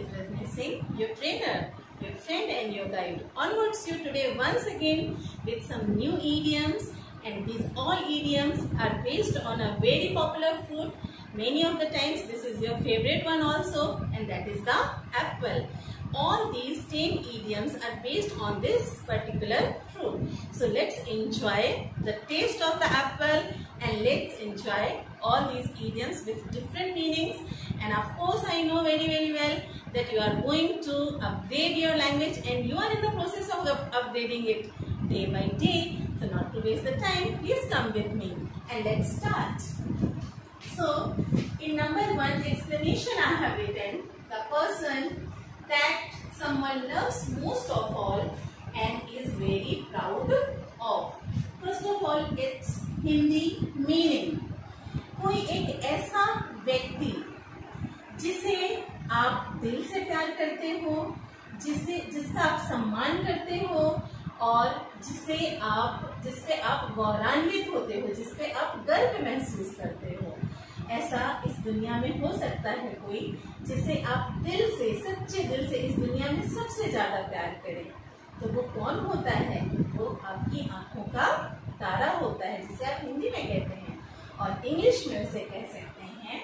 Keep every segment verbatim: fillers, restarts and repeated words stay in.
is Rajni Singh, your trainer, your friend and your guide. Onwards you today once again with some new idioms, and these all idioms are based on a very popular fruit. Many of the times this is your favorite one also, and that is the apple. All these ten idioms are based on this particular fruit. So let's enjoy the taste of the apple and let's enjoy all these idioms with different meanings. And of course I know very very well that you are going to upgrade your language and you are in the process of upgrading it day by day. So not to waste the time, please come with me and let's start. So in number one explanation I have written the person that someone loves most of all and is very proud of. First of all, it's Hindi meaning. कोई एक ऐसा व्यक्ति जिसे आप दिल से प्यार करते हो, जिसे जिसका आप सम्मान करते हो और जिसे आप जिसपे आप गौरवान्वित होते हो, जिसपे आप गर्व महसूस करते हो, ऐसा इस दुनिया में हो सकता है कोई जिसे आप दिल से, सच्चे दिल से इस दुनिया में सबसे ज्यादा प्यार करें. तो वो कौन होता है? वो आपकी आंखों का तारा होता है, जिसे आप हिंदी में कहते हैं और इंग्लिश में उसे कह सकते हैं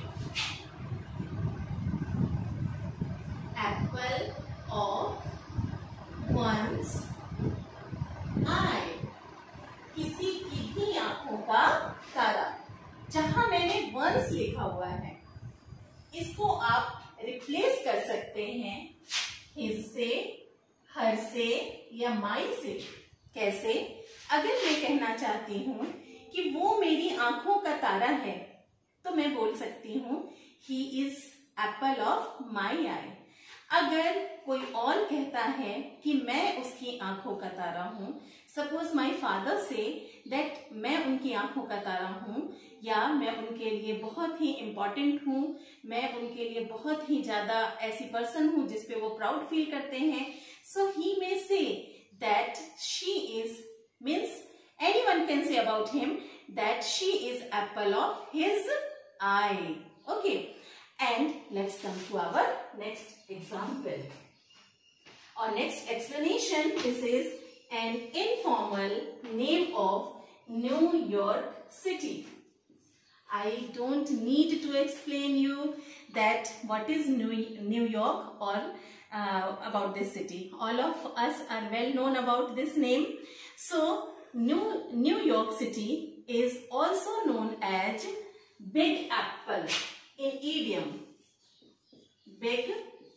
एप्पल ऑफ वंस आई. किसी की भी आंखों का तारा. जहां मैंने वंस लिखा हुआ है इसको आप रिप्लेस कर सकते हैं हिज से, हर से या माई से. कैसे? अगर मैं कहना चाहती हूं कि वो मेरी आंखों का तारा है तो मैं बोल सकती हूँ he is apple of my eye. अगर कोई और कहता है कि मैं उसकी आंखों का तारा हूँ, suppose my father say that मैं उनकी आंखों का तारा हूँ या मैं उनके लिए बहुत ही इम्पोर्टेंट हूँ, मैं उनके लिए बहुत ही ज्यादा ऐसी पर्सन हूँ जिसपे वो प्राउड फील करते हैं. सो he may say that she is means anyone can say about him that she is apple of his eye. Okay, and let's come to our next example or next explanation. This is an informal name of New York City. I don't need to explain you that what is New, New York or uh, about this city. All of us are well known about this name. So New, New York City is also known as Big Apple in idiom. Big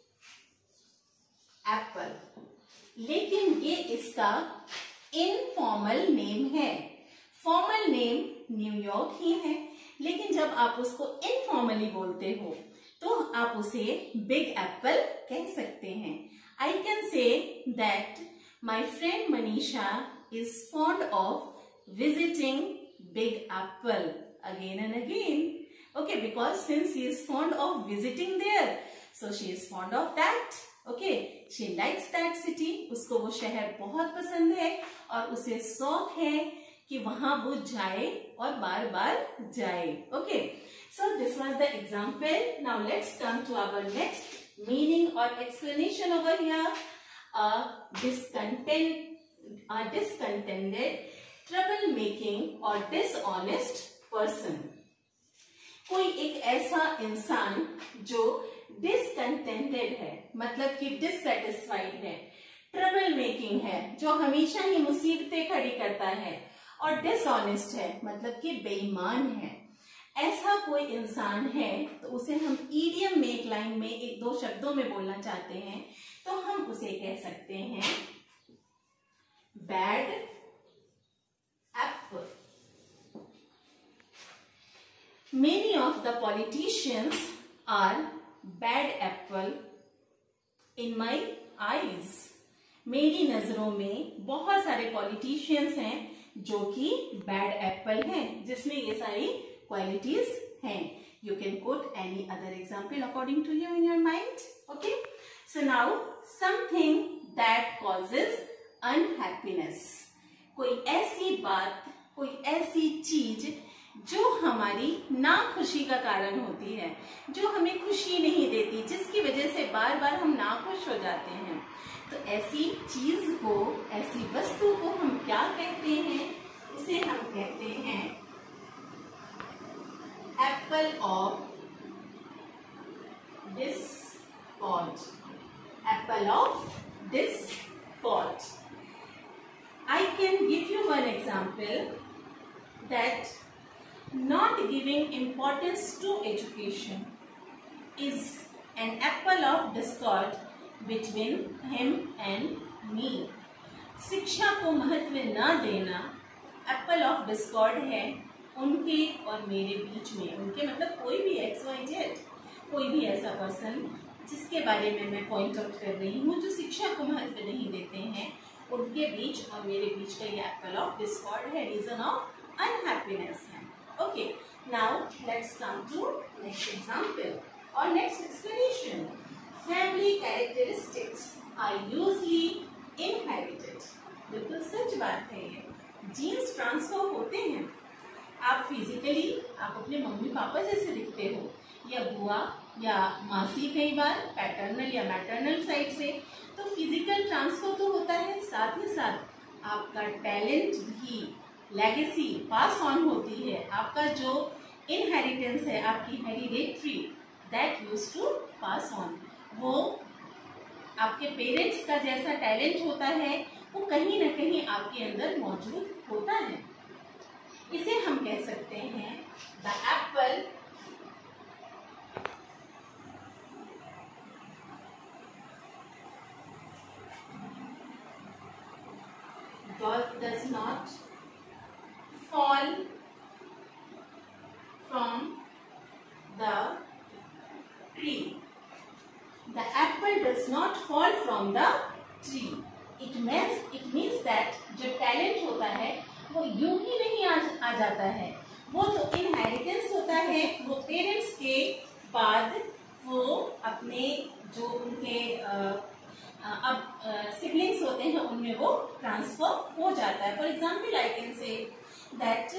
Apple. लेकिन ये इसका informal name है. Formal name New York ही है, लेकिन जब आप उसको इनफॉर्मली बोलते हो तो आप उसे बिग एप्पल कह सकते हैं. I can say that my friend Manisha is fond of visiting Big Apple again and again. Okay, because since she is fond of visiting there, so she is fond of that. Okay, she likes that city. उसको वो शहर बहुत पसंद है और उसे शौक है कि वहां वो जाए और बार बार जाए. Okay, so this was the example. Now let's come to our next meaning or explanation over here. A discontent A discontented, trouble-making or dishonest person. कोई एक ऐसा इंसान जो discontented है, मतलब कि dissatisfied है, trouble making है, जो हमेशा ही मुसीबतें खड़ी करता है, और dishonest है, मतलब कि बेईमान है. ऐसा कोई इंसान है तो उसे हम idiom में एक लाइन में एक दो शब्दों में बोलना चाहते हैं तो हम उसे कह सकते हैं bad apple. Many of the politicians are bad apple in my eyes. मेरी नजरों में बहुत सारे पॉलिटिशियंस हैं जो कि बैड एप्पल हैं, जिसमें ये सारी क्वालिटीज हैं. You can quote any other example according to you in your mind. Okay. So now something that causes unhappiness. कोई ऐसी बात, कोई ऐसी चीज जो हमारी नाखुशी का कारण होती है, जो हमें खुशी नहीं देती, जिसकी वजह से बार बार बार हम नाखुश हो जाते हैं। तो ऐसी चीज को, ऐसी वस्तु को हम क्या कहते हैं? इसे हम कहते हैं apple of discord. Apple of discord. I can give you one example that not giving importance to education is an apple of discord between him and me. शिक्षा को महत्व न देना एप्पल ऑफ डिस्कॉर्ड है उनके और मेरे बीच में। उनके मतलब कोई भी एक्स वाई जेड, कोई भी ऐसा पर्सन जिसके बारे में मैं पॉइंट आउट कर रही हूँ जो शिक्षा को महत्व नहीं देते हैं, उनके बीच और मेरे बीच का ये एप्पल ऑफ डिस्कॉर्ड है, रीजन ऑफ अनहैप्पीनेस है। Okay, now let's come to next example और next explanation. Family characteristics are usually inherited. बिल्कुल सच बात है, ये जीन्स ट्रांसफर होते हैं। आप फिजिकली आप अपने मम्मी पापा जैसे दिखते हो, या बुआ या मासी, कई बार पैटर्नल या मैटरनल साइड से, तो फिजिकल ट्रांसफर तो होता है, साथ ही साथ आपका टैलेंट भी, लेगेसी पास ऑन होती है। आपका जो इनहेरिटेंस है, आपकी hereditary, that use to pass on. वो आपके पेरेंट्स का जैसा टैलेंट होता है वो कहीं ना कहीं आपके अंदर मौजूद होता है। इसे हम कह सकते हैं the apple does not fall from the tree. The apple does not fall from the tree. It means it means that जो टैलेंट होता है वो यूं ही नहीं आ, आ जाता है, वो तो इनहेरिटेंस होता है। वो पेरेंट्स के बाद वो अपने जो उनके आ, अब सिबलिंग्स होते हैं उनमें वो ट्रांसफर हो जाता है। For example I can say that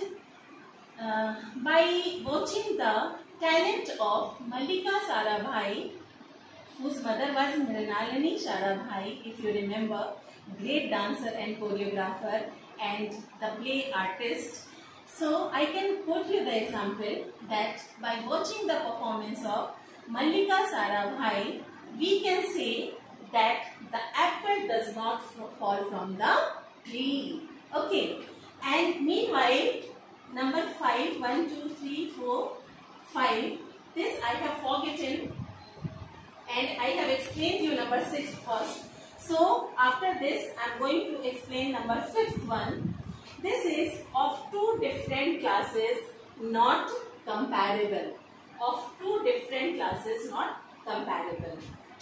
by watching the talent of Mallika Sarabhai, whose mother was Mrinalini Sarabhai, if you remember, great dancer and choreographer and the play artist. So I can quote you the example that by watching the performance of Mallika Sarabhai, we can say that the apple does not fall from the tree. Okay, and meanwhile number five, one, two, three, four, five, this I have forgotten and I have explained you number six first. So after this I am going to explain number fifth one. This is of two different classes not comparable. Of two different classes not comparable.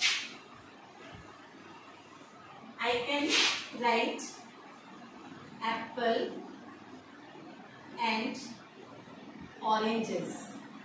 I can write apple and oranges.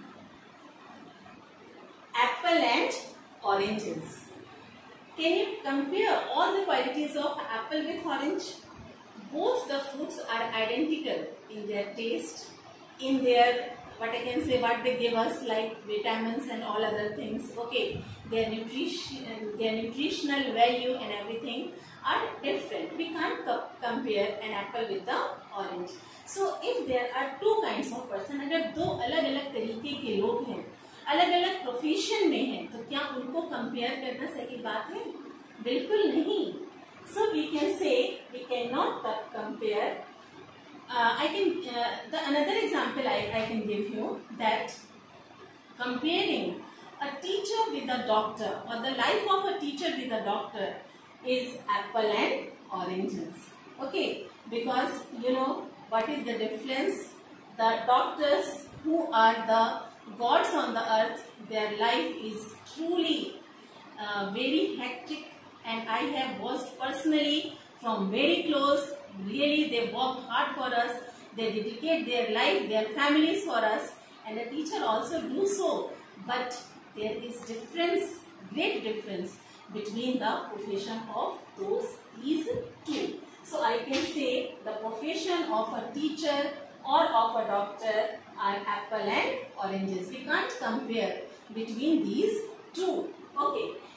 Apple and oranges. Can you compare all the qualities of apple with orange? Both the fruits are identical in their taste, in their, what I can say, what they give us like vitamins and all other things. Okay, their nutrition, their nutritional value and everything are different. We can't co compare an apple with the orange. So if there are two kinds of person, अगर दो अलग अलग तरीके के लोग हैं, अलग अलग प्रोफेशन में हैं, तो क्या उनको कंपेयर करना सही बात है? बिल्कुल नहीं. So we can say we cannot compare. Uh, I can uh, the another example I, I can give you that comparing a teacher with a doctor or the life of a teacher with a doctor is apple and oranges. Okay, because you know what is the difference? The doctors who are the gods on the earth, their life is truly uh, very hectic, and I have watched personally from very close. Really, they work hard for us. They dedicate their life, their families for us, and the teacher also do so. But there is difference, great difference between the profession of those these two. So I can say the profession of a teacher or of a doctor are apple and oranges. We can't compare between these two. Okay.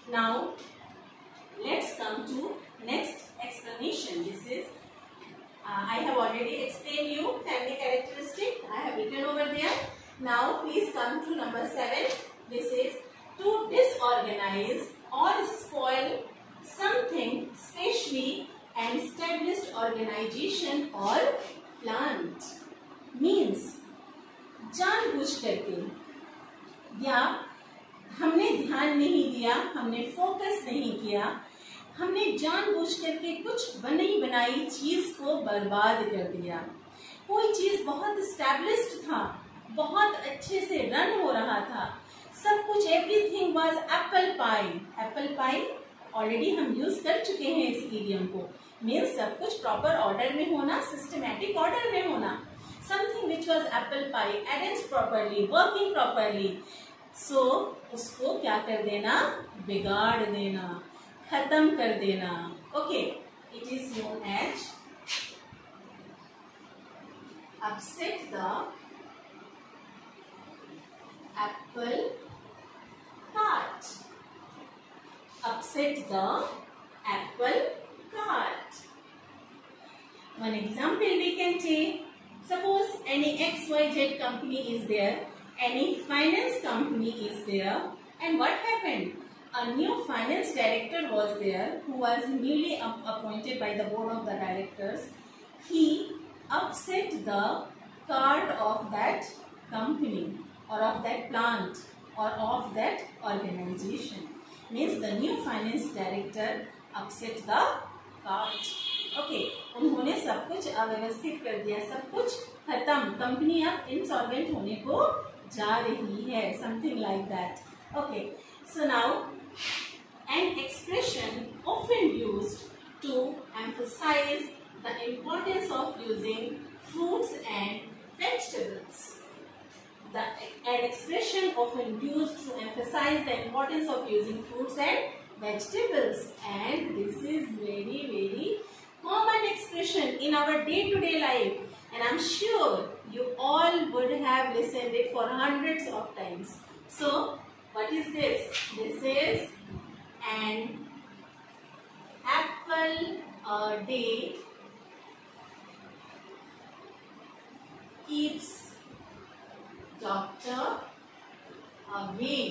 Now let's come to next explanation. This is uh, I have already explained you family characteristic. I have written over there. Now please come to number seven. This is to disorganize or spoil something, especially an established organization or plant. Means जानबूझ करके या हमने ध्यान नहीं दिया, हमने focus नहीं किया, हमने जानबूझ करके कुछ बनी बनाई चीज को बर्बाद कर दिया। कोई चीज बहुत एस्टैब्लिश्ड था, बहुत अच्छे से रन हो रहा था, सब कुछ, everything was apple pie. Apple pie already हम यूज कर चुके हैं इस इडियम को। मीन्स सब कुछ प्रॉपर ऑर्डर में होना, सिस्टमैटिक ऑर्डर में होना। Something which was apple pie, arrange properly, working properly. So उसको क्या कर देना, बिगाड़ देना, खत्म कर देना। Okay, it is known as upset the apple cart. Upset the apple cart. One example we can take. Suppose any X Y Z company is there, any finance company is there, and what happened? A new finance director was there who was newly appointed by the board of the directors. He upset the cart of that company or of that plant or of that organization. Means the new finance director upset the cart. Okay, उन्होंने सब कुछ अव्यवस्थित कर दिया, सब कुछ खत्म, company अब इंसॉल्वेंट होने को जा रही है, something like that. Okay, so now an expression often used to emphasize the importance of using fruits and vegetables. The, an expression often used to emphasize the importance of using fruits and vegetables, and this is very very common expression in our day-to-day life, and I'm sure you all would have listened it for hundreds of times. So what is this? This is an apple a day keeps doctor away.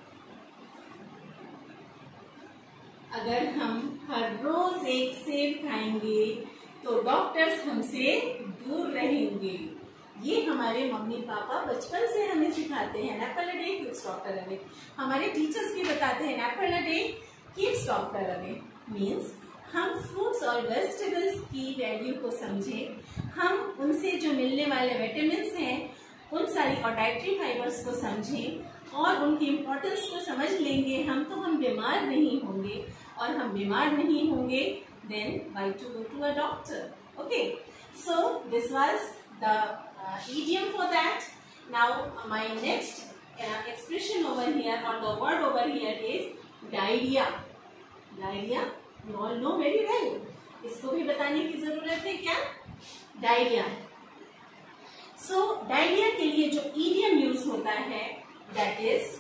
अगर हम हर रोज एक सेब खाएंगे तो doctors हमसे दूर रहेंगे। ये हमारे मम्मी पापा बचपन से हमें सिखाते हैं। Apple a day keeps doctor away. हमारे टीचर्स भी बताते हैं apple a day keeps doctor away. Means हम फ्रूट्स और वेजिटेबल्स की वैल्यू को समझें, हम उनसे जो मिलने वाले विटामिन्स हैं, उन सारी और डाइटरी फाइबर्स को समझें और उनकी इम्पोर्टेंस को समझ लेंगे हम, तो हम बीमार नहीं होंगे, और हम बीमार नहीं होंगे then why to go to a doctor. Okay, so this was the idiom for that. Now my next uh, expression over here or the word over here is diarrhea. Diarrhea you all know very well. इसको भी बताने की जरूरत है क्या? Diarrhea. So diarrhea के लिए जो idiom यूज होता है that is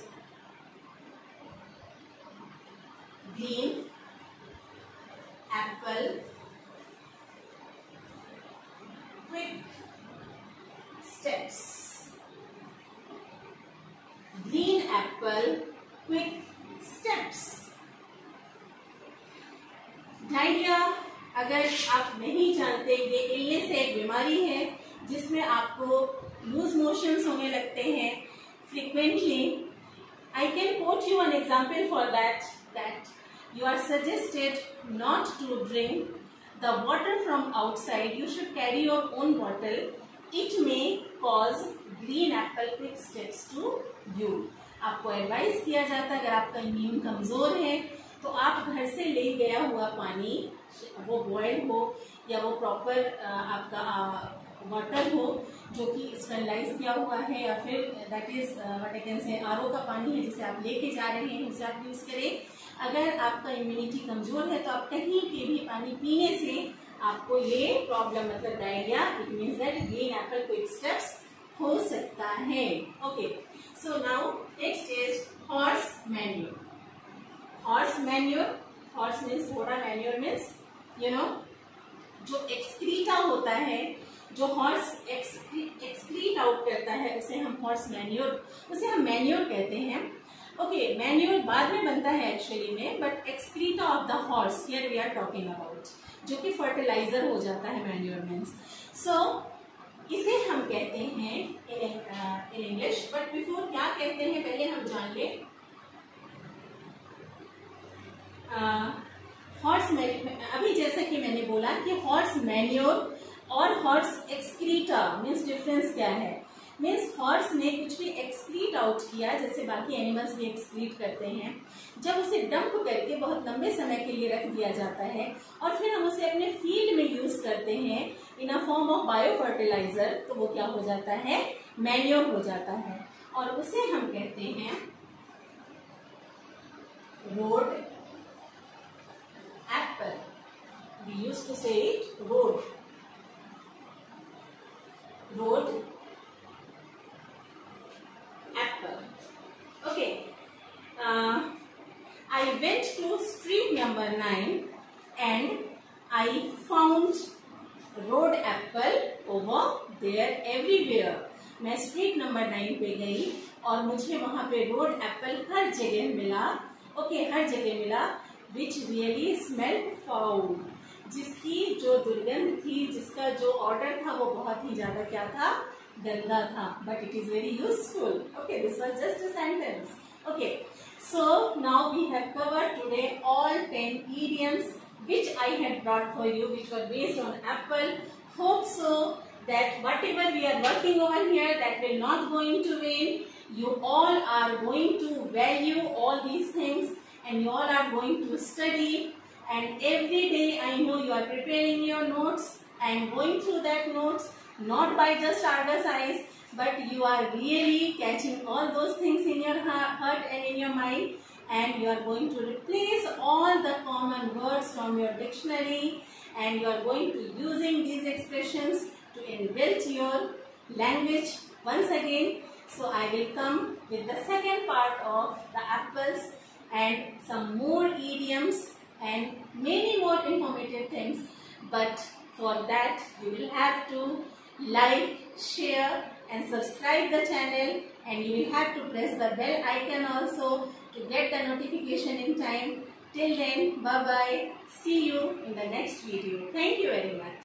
green apple quick steps. Green apple quick steps. Diarrhoea अगर आप नहीं जानते, ये इलनेस एक बीमारी है जिसमें आपको लूज मोशंस होने लगते हैं frequently. I can quote you an example for that that you are suggested not to drink the water from outside. You should carry your own bottle. It may cause green apple quick steps to you. आपको advice किया जाता है अगर आपका immune कमजोर है तो आप घर से ले गया हुआ पानी, वो बॉयल हो या वो प्रॉपर आपका वाटर हो जो कि स्टरलाइज किया हुआ है, या फिर that is what I can say R O का पानी है जिसे आप लेके जा रहे हैं, उसे आप यूज करें। अगर आपका इम्यूनिटी कमजोर है तो आप कहीं के भी पानी पीने से आपको ये प्रॉब्लम मतलब diarrhoea, it means that green apple quick steps हो सकता है। Okay, so now next is horse manure. Horse manure, horse means घोड़ा, मैन्योर मीन्स यू नो जो एक्सक्रीटा होता है, जो हॉर्स एक्सक्रीट आउट करता है, उसे हम हॉर्स मैन्योर, उसे हम मैन्योर कहते हैं. ओके, मैन्योर बाद में बनता है एक्चुअली में, but excreta of the horse here we are talking about, जो कि फर्टिलाइजर हो जाता है मैन्योर मीन्स. सो इसे हम कहते हैं इन इंग्लिश, बट बिफोर क्या कहते हैं पहले हम जान लें. हॉर्स अभी जैसा कि मैंने बोला कि हॉर्स मैन्योर और हॉर्स एक्सक्रीटा मीन्स डिफरेंस क्या है. मीन्स हॉर्स ने कुछ भी एक्सक्रीट आउट किया, जैसे बाकी एनिमल्स भी एक्सक्रीट करते हैं, जब उसे डंप करके बहुत लंबे समय के लिए रख दिया जाता है और फिर हम उसे अपने फील्ड में यूज करते हैं in a form of bio fertiliser, तो वो क्या हो जाता है, मैन्योर हो जाता है. और उसे हम कहते हैं road apple. We use to say it road, road apple. Okay, uh, I went to street number nine and I found road apple over there everywhere. मैं स्ट्रीट नंबर नाइन पे गई और मुझे वहां पे रोड एप्पल हर जगह मिला. Okay okay, हर जगह मिला. which really smelled foul, जिसकी जो दुर्गंध थी, जिसका जो ऑर्डर था वो बहुत ही ज्यादा क्या था, गंदा था. But it is very useful. Okay, this was just a sentence. Okay, so now we have covered today all ten idioms which I had brought for you, which were based on apple. Hope so that whatever we are working over here, that will not going to vain. You all are going to value all these things and you all are going to study, and every day I know you are preparing your notes and going through that notes, not by just Argus eyes, but you are really catching all those things in your heart and in your mind, and you are going to replace all the common words from your dictionary, and you are going to using these expressions to enrich your language once again. So I will come with the second part of the apples and some more idioms and many more informative things, but for that you will have to like, share and subscribe the channel, and you will have to press the bell icon also to get the notification in time. Till then, bye bye, see you in the next video. Thank you very much.